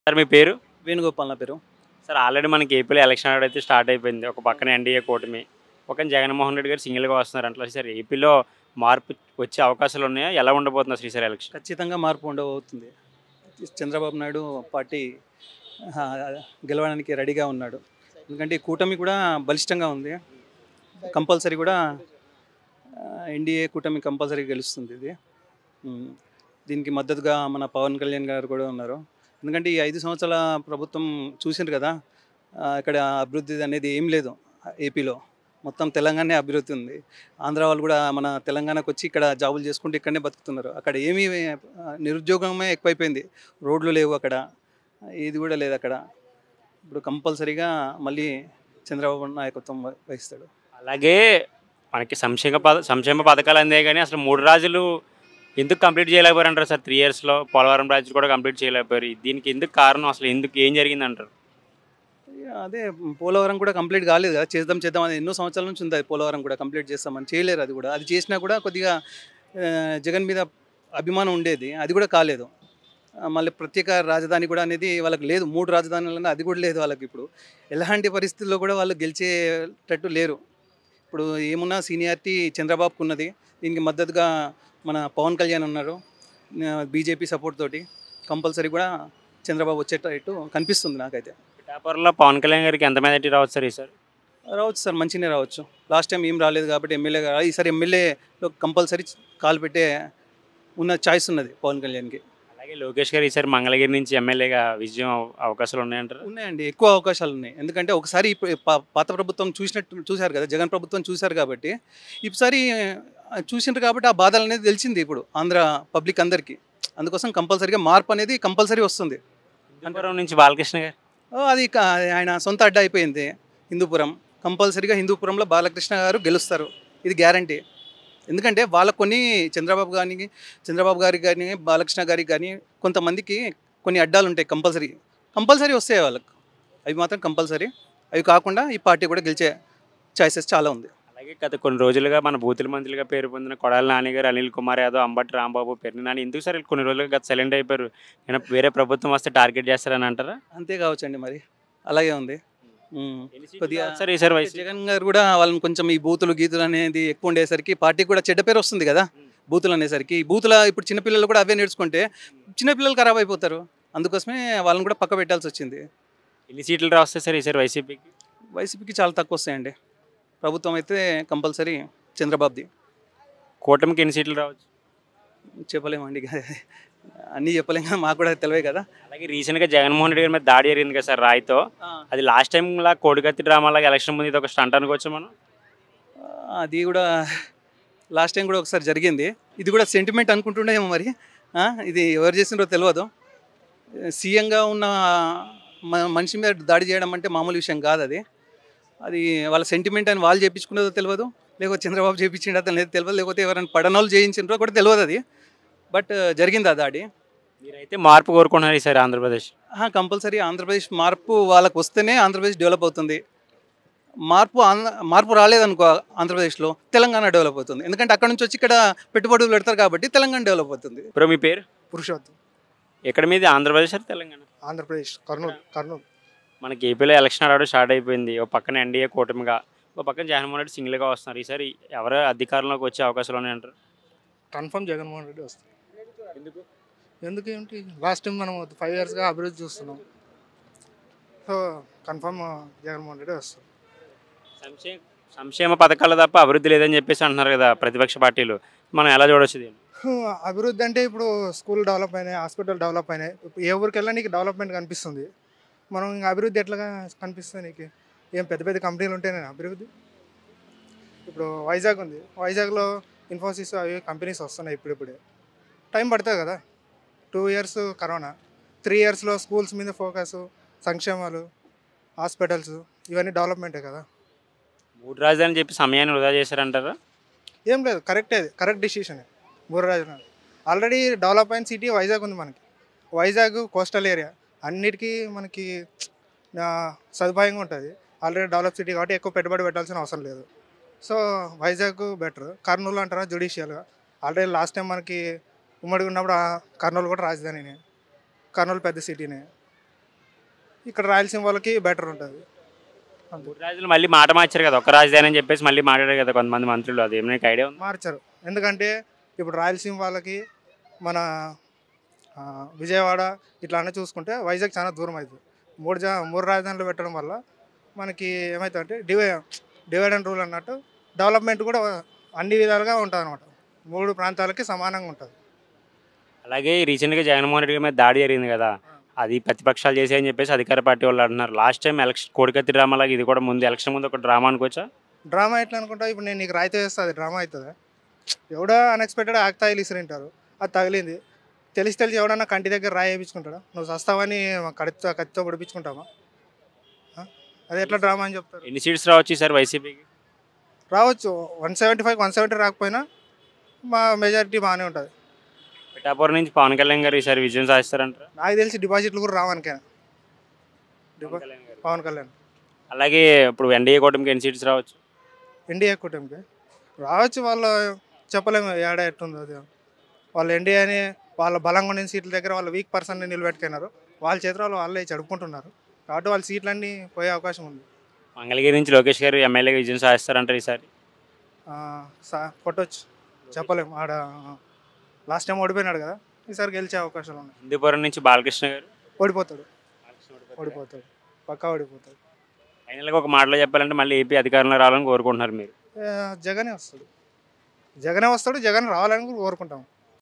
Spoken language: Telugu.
సార్ మీ పేరు? వేణుగోపాల్ నా పేరు. సార్ ఆల్రెడీ మనకి ఏపీలో ఎలక్షన్ అయితే స్టార్ట్ అయిపోయింది. ఒక పక్కన ఎన్డీఏ కూటమి. పక్కన జగన్మోహన్ రెడ్డి గారు సింగిల్‌గా వస్తున్నారు. అట్లా సార్ ఏపీలో మార్పు వచ్చే అవకాశాలు ఉన్నాయా? ఎలా ఉండబోతుంది అసలు ఈసారి ఎలక్షన్? ఖచ్చితంగా మార్పు ఉండబోతుంది. చంద్రబాబు నాయుడు పార్టీ గెలవడానికి రెడీగా ఉన్నాడు. ఎందుకంటే ఈ కూటమి కూడా బలిష్టంగా ఉంది. కంపల్సరీ కూడా ఎన్డీఏ కూటమి కంపల్సరీ గెలుస్తుంది ఇది. హ్మ్. దీనికి మద్దతుగా మన పవన్ కళ్యాణ్ గారు కూడా ఉన్నారు. ఎందుకంటే ఈ 5 సంవత్సరాల ప్రభుత్వం చూసిండ్రు కదా! ఇక్కడ అభివృద్ధి అనేది ఏం లేదు ఏపీలో. మొత్తం తెలంగాణే అభివృద్ధి ఉంది. ఆంధ్ర వాళ్ళు కూడా మన తెలంగాణకొచ్చి ఇక్కడ జాబులు చేసుకుంటూ ఇక్కడనే బతుకుతున్నారు. అక్కడ ఏమీ నిరుద్యోగమే ఎక్కువైపోయింది. రోడ్లు లేవు అక్కడ. ఇది కూడా లేదు అక్కడ. ఇప్పుడు కంపల్సరీగా మళ్ళీ చంద్రబాబు నాయకత్వం వహిస్తాడు. అలాగే మనకి సంక్షేమ పథకాలు అందాయి గానీ అసలు 3 రాజులు ఎందుకు కంప్లీట్ చేయలేకపోయారంటారు సార్ 3 ఇయర్స్‌లో? పోలవరం ప్రాజెక్ట్ కూడా కంప్లీట్ చేయలేకపోయారు. దీనికి ఎందుకు కారణం? అసలు ఎందుకు ఏం జరిగిందంటారు? అదే పోలవరం కూడా కంప్లీట్ కాలేదు కదా! చేద్దాం అని ఎన్నో సంవత్సరాల నుంచి ఉంది అది పోలవరం కూడా కంప్లీట్ చేస్తామని. చేయలేరు అది కూడా. అది చేసినా కూడా కొద్దిగా జగన్ మీద అభిమానం ఉండేది. అది కూడా కాలేదు. మళ్ళీ ప్రత్యేక రాజధాని కూడా అనేది వాళ్ళకి లేదు. 3 రాజధానులన్నా అది కూడా లేదు వాళ్ళకిప్పుడు. ఎలాంటి పరిస్థితుల్లో కూడా వాళ్ళు గెలిచేటట్టు లేరు. ఇప్పుడు ఏమున్నా సీనియారిటీ చంద్రబాబుకున్నది. దీనికి మద్దతుగా మన పవన్ కళ్యాణ్ ఉన్నారు. బీజేపీ సపోర్ట్ తోటి కంపల్సరీ కూడా చంద్రబాబు వచ్చేటట్టు కనిపిస్తుంది నాకైతే. పిఠాపురంలో పవన్ కళ్యాణ్ గారికి ఎంత మెజారిటీ రావచ్చు సార్ ఈసారి? రావచ్చు సార్, మంచిగానే రావచ్చు. లాస్ట్ టైం ఏం రాలేదు కాబట్టి ఎమ్మెల్యేగా ఈసారి ఎమ్మెల్యేలో కంపల్సరీ కాలు పెట్టే ఉన్న ఛాయిస్ ఉన్నది పవన్ కళ్యాణ్కి. అలాగే లోకేష్ గారు ఈసారి మంగళగిరి నుంచి ఎమ్మెల్యేగా విజయం అవకాశాలు ఉన్నాయంటారు? ఉన్నాయండి, ఎక్కువ అవకాశాలు ఉన్నాయి. ఎందుకంటే ఒకసారి పాత ప్రభుత్వం చూశారు కదా, జగన్ ప్రభుత్వం చూశారు కాబట్టి ఈసారి చూసిండ్రు కాబట్టి ఆ బాధలు అనేది తెలిసింది ఇప్పుడు ఆంధ్ర పబ్లిక్ అందరికీ. అందుకోసం కంపల్సరీగా మార్పు అనేది కంపల్సరీ వస్తుంది. హిందూపురం నుంచి బాలకృష్ణ గారు అది ఆయన సొంత అడ్డ అయిపోయింది హిందూపురం. కంపల్సరీగా హిందూపురంలో బాలకృష్ణ గారు గెలుస్తారు, ఇది గ్యారంటీ. ఎందుకంటే వాళ్ళకు కొన్ని చంద్రబాబు గారికి కానీ బాలకృష్ణ గారికి కానీ కొంతమందికి కొన్ని అడ్డాలు ఉంటాయి. కంపల్సరీ వస్తాయి వాళ్ళకు, అవి మాత్రం కంపల్సరీ. అవి కాకుండా ఈ పార్టీ కూడా గెలిచే ఛాయిసెస్ చాలా ఉంది. అలాగే గత కొన్ని రోజులుగా మన బూతుల మంత్రులుగా పేరు పొందిన కొడాలి నాని గారు, అనిల్ కుమార్ యాదవ్, అంబటి రాంబాబు, పెర్ని నాని ఎందుకు సార్ కొన్ని రోజులుగా గత సైలెంట్ అయిపోయారు? నేను వేరే ప్రభుత్వం వస్తే టార్గెట్ చేస్తారని అంటారా? అంతే కావచ్చండి, మరి అలాగే ఉంది. కొద్దిగా సార్ ఈసారి జగన్ గారు కూడా వాళ్ళని కొంచెం ఈ గీతులు అనేది ఎక్కువ ఉండేసరికి పార్టీకి కూడా చెడ్డ పేరు వస్తుంది కదా. బూతులు అనేసరికి ఈ బూతుల ఇప్పుడు చిన్నపిల్లలు కూడా అవే నేర్చుకుంటే చిన్నపిల్లలు ఖరాబ్ అయిపోతారు. అందుకోసమే వాళ్ళని కూడా పక్క పెట్టాల్సి వచ్చింది. ఎన్ని సీట్లు వస్తాయి సార్ ఈసారి వైసీపీకి? వైసీపీకి చాలా తక్కువ వస్తాయండి. ప్రభుత్వం అయితే కంపల్సరీ చంద్రబాబుది. కూటమికి ఎన్ని సీట్లు రావచ్చు? చెప్పలేమండి, అన్నీ చెప్పలేం కదా, మాకు కూడా తెలివే కదా. అలాగే రీసెంట్గా జగన్మోహన్ రెడ్డి గారి మీద దాడి జరిగింది కదా సార్ రాయితో. అది లాస్ట్ టైంలా కోడికత్తి డ్రామాలాగా ఎలక్షన్ ముందు ఇది ఒక స్టంట్ అనుకోవచ్చు మనం? అది కూడా లాస్ట్ టైం కూడా ఒకసారి జరిగింది. ఇది కూడా సెంటిమెంట్ అనుకుంటుండేమో మరి. ఇది ఎవరు చేసిండ్రో తెలియదు. సీఎంగా ఉన్న మనిషి మీద దాడి చేయడం అంటే మామూలు విషయం కాదు. అది వాళ్ళ సెంటిమెంట్ అని వాళ్ళు చేయించుకున్నదో తెలియదు, లేకపోతే చంద్రబాబు చేయించిండో తెలియదు, లేకపోతే ఎవరైనా పడనోళ్ళు చేయించిండ్రో కూడా తెలియదు అది. బట్ జరిగింది ఆ దాడి. మీరైతే మార్పు కోరుకుంటున్నారు ఈసారి ఆంధ్రప్రదేశ్? కంపల్సరీ ఆంధ్రప్రదేశ్ మార్పు వాళ్ళకు వస్తేనే ఆంధ్రప్రదేశ్ డెవలప్ అవుతుంది. మార్పు రాలేదనుకో ఆంధ్రప్రదేశ్లో, తెలంగాణ డెవలప్ అవుతుంది. ఎందుకంటే అక్కడ నుంచి వచ్చి ఇక్కడ పెట్టుబడులు పెడతారు కాబట్టి తెలంగాణ డెవలప్ అవుతుంది. ఇప్పుడు మీ పేరు? పురుషోత్తం. ఎక్కడ మీది, ఆంధ్రప్రదేశ్ తెలంగాణ? ఆంధ్రప్రదేశ్, కర్నూలు. మనకి ఏపీలో ఎలక్షన్ ఆడడం స్టార్ట్ అయిపోయింది. ఒక పక్కన ఎన్డీఏ కూటమిగా, ఒక పక్కన జగన్మోహన్ రెడ్డి సింగిల్గా వస్తున్నారు. ఈసారి ఎవరు అధికారంలోకి వచ్చే అవకాశాలు ఉన్నాయంటారు? కన్ఫర్మ్ జగన్మోహన్ రెడ్డి వస్తారు. ఎందుకేంటి, లాస్ట్ టైం మనం 5 ఇయర్స్గా అభివృద్ధి చూస్తున్నాం. సో కన్ఫర్మ్ జగన్మోహన్ రెడ్డి వస్తారు. సంక్షేమ పథకాలు తప్ప అభివృద్ధి లేదని చెప్పేసి అంటున్నారు కదా ప్రతిపక్ష పార్టీలు, మనం ఎలా చూడవచ్చు దీన్ని? అభివృద్ధి అంటే ఇప్పుడు స్కూల్ డెవలప్ అయినాయి, హాస్పిటల్ డెవలప్ అయినాయి. ఏ ఊరికి వెళ్ళా నీకు డెవలప్మెంట్ కనిపిస్తుంది. మనం ఇంకా అభివృద్ధి ఎట్లాగా కనిపిస్తుంది నీకు? ఏం పెద్ద పెద్ద కంపెనీలు ఉంటేనే అభివృద్ధి. ఇప్పుడు వైజాగ్ ఉంది, వైజాగ్లో ఇన్ఫోసిస్ అవి కంపెనీస్ వస్తున్నాయి ఇప్పుడిప్పుడే. టైం పడుతుంది కదా. 2 ఇయర్స్ కరోనా, 3 ఇయర్స్లో స్కూల్స్ మీద ఫోకస్, సంక్షేమాలు, హాస్పిటల్స్, ఇవన్నీ డెవలప్మెంటే కదా. 3 రాజధాని చెప్పి సమయాన్ని వృధా చేశారంటారా? ఏం లేదు, కరెక్ట్ డిసిషనే. 3 రాజధాని ఆల్రెడీ డెవలప్ అయిన సిటీ వైజాగ్ ఉంది మనకి. వైజాగ్ కోస్టల్ ఏరియా, అన్నిటికీ మనకి సదుపాయంగా ఉంటుంది. ఆల్రెడీ డెవలప్ సిటీ కాబట్టి ఎక్కువ పెట్టుబడి పెట్టాల్సిన అవసరం లేదు. So Vizag better. కర్నూలు అంటారా జ్యుడిషియల్గా, ఆల్రెడీ లాస్ట్ టైం మనకి ఉమ్మడిగా ఉన్నప్పుడు కర్నూలు కూడా రాజధానినే. కర్నూలు పెద్ద సిటీనే. ఇక్కడ రాయలసీమ వాళ్ళకి బెటర్ ఉంటుంది. అంతే. 3 రాజులు మళ్ళీ మాట మార్చారు కదా, ఒక్క రాజధాని అని చెప్పేసి మళ్ళీ మాట్లాడారు కదా కొంతమంది మంత్రులు. అది ఏమైనా ఐడియా ఉంది? మార్చారు. ఎందుకంటే ఇప్పుడు రాయలసీమ వాళ్ళకి మన విజయవాడ ఇట్లానే చూసుకుంటే వైజాగ్ చాలా దూరం అవుతుంది. 3 రాజధానులు పెట్టడం వల్ల మనకి ఏమవుతుందంటే డివైడ్ అండ్ రూల్ అన్నట్టు డెవలప్మెంట్ కూడా అన్ని విధాలుగా ఉంటుంది అనమాట. 3 ప్రాంతాలకి సమానంగా ఉంటుంది. అలాగే రీసెంట్గా జగన్మోహన్ రెడ్డి గారి మీద దాడి జరిగింది కదా, అది ప్రతిపక్షాలు చేసాయని చెప్పేసి అధికార పార్టీ వాళ్ళు అంటున్నారు. లాస్ట్ టైం ఎలక్షన్ కోడికత్తి డ్రామా లాగా ఇది కూడా ముందు ఎలక్షన్ ముందు ఒక డ్రామా అనుకోవచ్చా? డ్రామా ఎట్లా అనుకుంటా, ఇప్పుడు నేను నీకు రాయితీ వేస్తే అది డ్రామా అవుతుందా? ఎవడో అన్ఎక్స్పెక్టెడ్ ఆక్తాయిలు ఇసిరింటారు, అది తగిలింది. తెలిసి ఎవడన్నా కంటి దగ్గర రాయి వేయించుకుంటాడా? నువ్వు సస్తావని కత్తితో పొడిపించుకుంటావా? అది ఎట్లా డ్రామా అని చెప్తారు? ఎన్ని సీట్స్ రావచ్చు ఈసారి వైసీపీకి? రావచ్చు. 175 170 రాకపోయినా మా మెజారిటీ బాగానే ఉంటుంది. పిఠాపురం నుంచి పవన్ కళ్యాణ్ గారు ఈసారి విజయం సాధిస్తారంటారా? నాకు తెలిసి డిపాజిట్లు కూడా రావనికైనా పవన్ కళ్యాణ్. అలాగే ఇప్పుడు ఎన్డీఏ కూటమికి ఎన్ని సీట్స్ రావచ్చు? ఎన్డీఏ కూటమికి రావచ్చు. వాళ్ళు చెప్పలేము ఏడా ఎట్టుందో అది. వాళ్ళు ఎన్డీఏని వాళ్ళ బలంగా ఉండిన సీట్ల దగ్గర వాళ్ళ వీక్ పర్సన్ని నిలబెట్టుకున్నారు. వాళ్ళ చేతులు వాళ్ళే చెడుపుకుంటున్నారు కాబట్టి వాళ్ళ సీట్లన్నీ పోయే అవకాశం ఉంది. మంగళగిరి నుంచి లోకేష్ గారు ఎమ్మెల్యేగా విజయం సాధిస్తారంటారు ఈసారి? కొట్టవచ్చు, చెప్పలేము. ఆడ లాస్ట్ టైం ఓడిపోయినాడు కదా, ఈసారి గెలిచే అవకాశాలు ఉన్నాయి. హిందూపురం నుంచి బాలకృష్ణ గారు ఓడిపోతాడు, పక్కా ఓడిపోతాడు. ఫైనల్గా ఒక మాటలో చెప్పాలంటే మళ్ళీ ఏపీ అధికారంలో రావాలని కోరుకుంటున్నారు మీరు? జగనే వస్తాడు, జగన్ రావాలని కూడా కోరుకుంటాం.